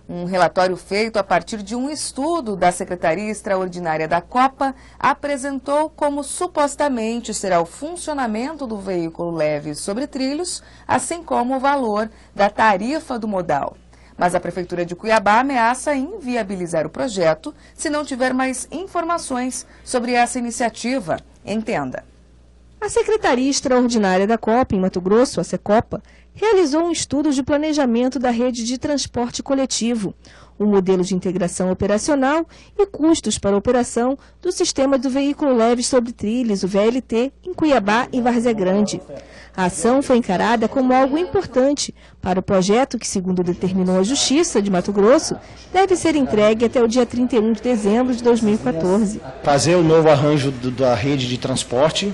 Um relatório feito a partir de um estudo da Secretaria Extraordinária da Copa apresentou como supostamente será o funcionamento do veículo leve sobre trilhos, assim como o valor da tarifa do modal. Mas a Prefeitura de Cuiabá ameaça inviabilizar o projeto se não tiver mais informações sobre essa iniciativa. Entenda. A Secretaria Extraordinária da Copa, em Mato Grosso, a Secopa, realizou um estudo de planejamento da rede de transporte coletivo, um modelo de integração operacional e custos para a operação do sistema do veículo leve sobre trilhos, o VLT, em Cuiabá e Várzea Grande. A ação foi encarada como algo importante para o projeto que, segundo determinou a Justiça de Mato Grosso, deve ser entregue até o dia 31 de dezembro de 2014. Fazer o novo arranjo da rede de transporte,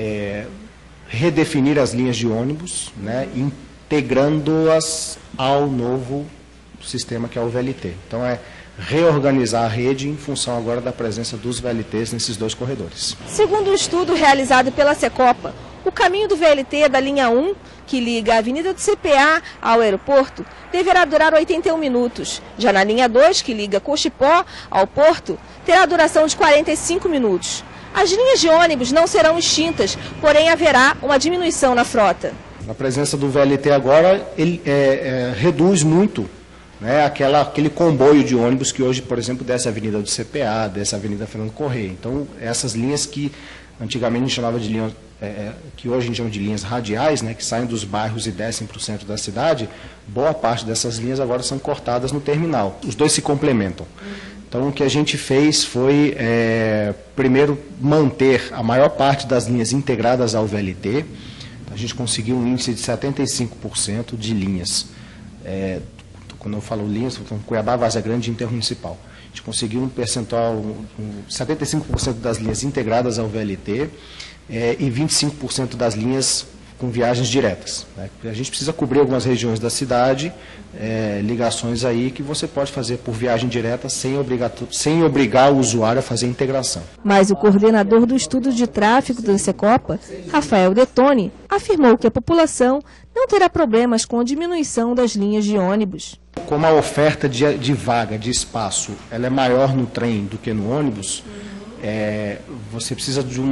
redefinir as linhas de ônibus, né, integrando-as ao novo sistema que é o VLT. Então é reorganizar a rede em função agora da presença dos VLTs nesses dois corredores. Segundo o estudo realizado pela Secopa, o caminho do VLT da linha 1, que liga a Avenida do CPA ao aeroporto, deverá durar 81 minutos. Já na linha 2, que liga Cochipó ao porto, terá duração de 45 minutos. As linhas de ônibus não serão extintas, porém haverá uma diminuição na frota. A presença do VLT agora ele reduz muito, né, aquele comboio de ônibus que hoje, por exemplo, desce a Avenida do CPA, desce a Avenida Fernando Correia. Então, essas linhas que antigamente a gente chamava de linhas, que hoje a gente chama de linhas radiais, né, que saem dos bairros e descem para o centro da cidade, boa parte dessas linhas agora são cortadas no terminal. Os dois se complementam. Então, o que a gente fez foi, primeiro, manter a maior parte das linhas integradas ao VLT. A gente conseguiu um índice de 75% de linhas. Quando eu falo linhas, estou falando Cuiabá, Várzea Grande e Intermunicipal. A gente conseguiu um percentual, 75% das linhas integradas ao VLT e 25% das linhas com viagens diretas, né? A gente precisa cobrir algumas regiões da cidade, ligações aí que você pode fazer por viagem direta sem obrigar o usuário a fazer a integração. Mas o coordenador do estudo de tráfego da Secopa, Rafael Detoni, afirmou que a população não terá problemas com a diminuição das linhas de ônibus. Como a oferta de vaga, de espaço, ela é maior no trem do que no ônibus, você precisa de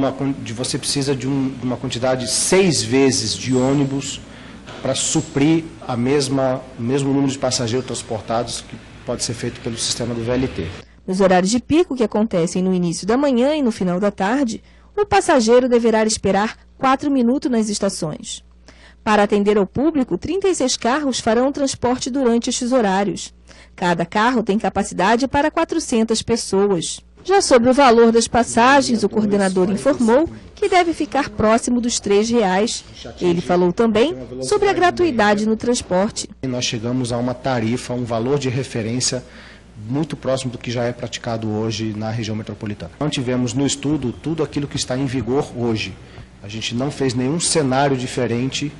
uma quantidade de 6 vezes de ônibus para suprir o mesmo número de passageiros transportados que pode ser feito pelo sistema do VLT. Nos horários de pico, que acontecem no início da manhã e no final da tarde, o passageiro deverá esperar 4 minutos nas estações. Para atender ao público, 36 carros farão o transporte durante estes horários. Cada carro tem capacidade para 400 pessoas. Já sobre o valor das passagens, o coordenador informou que deve ficar próximo dos R$ 3. Ele falou também sobre a gratuidade no transporte. Nós chegamos a uma tarifa, um valor de referência muito próximo do que já é praticado hoje na região metropolitana. Nós tivemos no estudo tudo aquilo que está em vigor hoje. A gente não fez nenhum cenário diferente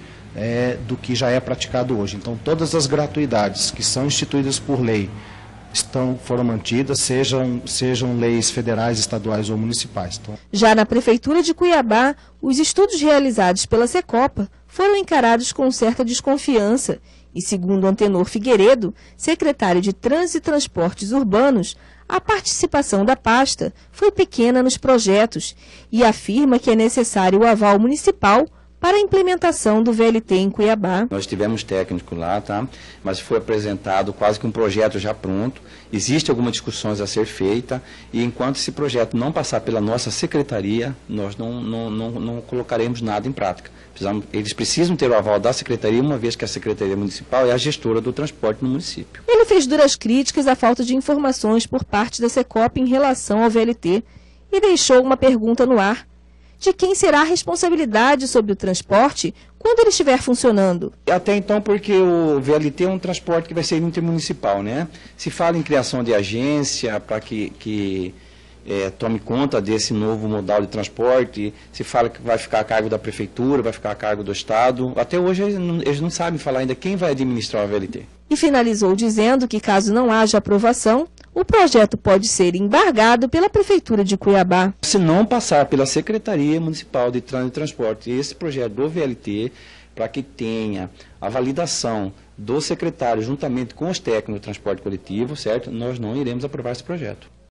do que já é praticado hoje. Então, todas as gratuidades que são instituídas por lei foram mantidas, sejam leis federais, estaduais ou municipais. Então... Já na Prefeitura de Cuiabá, os estudos realizados pela Secopa foram encarados com certa desconfiança e, segundo Antenor Figueiredo, secretário de Trânsito e Transportes Urbanos, a participação da pasta foi pequena nos projetos e afirma que é necessário o aval municipal para a implementação do VLT em Cuiabá. Nós tivemos técnico lá, tá? Mas foi apresentado quase que um projeto já pronto. Existem algumas discussões a ser feitas e enquanto esse projeto não passar pela nossa secretaria, nós não colocaremos nada em prática. Eles precisam ter o aval da secretaria, uma vez que a Secretaria Municipal é a gestora do transporte no município. Ele fez duras críticas à falta de informações por parte da Secopa em relação ao VLT e deixou uma pergunta no ar: de quem será a responsabilidade sobre o transporte quando ele estiver funcionando? Até então, porque o VLT é um transporte que vai ser intermunicipal, né? Se fala em criação de agência para que tome conta desse novo modal de transporte, se fala que vai ficar a cargo da prefeitura, vai ficar a cargo do Estado. Até hoje eles não sabem falar ainda quem vai administrar o VLT. E finalizou dizendo que, caso não haja aprovação, o projeto pode ser embargado pela Prefeitura de Cuiabá. Se não passar pela Secretaria Municipal de Trânsito e Transporte esse projeto do VLT, para que tenha a validação do secretário, juntamente com os técnicos do transporte coletivo, certo? Nós não iremos aprovar esse projeto.